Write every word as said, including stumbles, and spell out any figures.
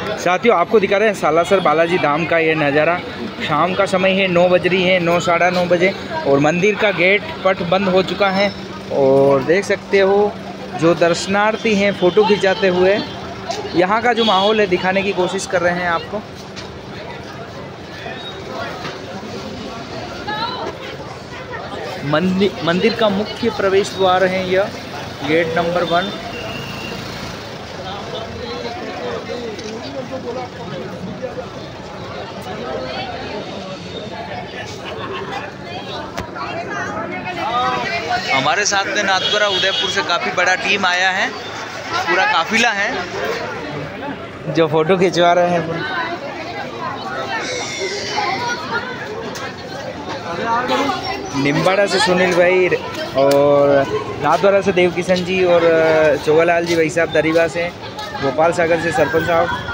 साथियों आपको दिखा रहे हैं सालासर बालाजी धाम का ये नज़ारा। शाम का समय है, नौ बज रही है, नौ साढ़े नौ बजे, और मंदिर का गेट पट बंद हो चुका है। और देख सकते हो जो दर्शनार्थी हैं फ़ोटो खिंचाते हुए यहाँ का जो माहौल है दिखाने की कोशिश कर रहे हैं आपको। मंदिर मंदिर का मुख्य प्रवेश द्वार है यह, गेट नंबर वन। हमारे साथ में नाथद्वारा उदयपुर से काफ़ी बड़ा टीम आया है, पूरा काफिला है जो फोटो खिंचवा रहे हैं। निम्बाड़ा से सुनील भाई और नाथद्वारा से देव किशन जी और चोगालाल जी भाई साहब दरीवा से, गोपाल सागर से सरपंच साहब।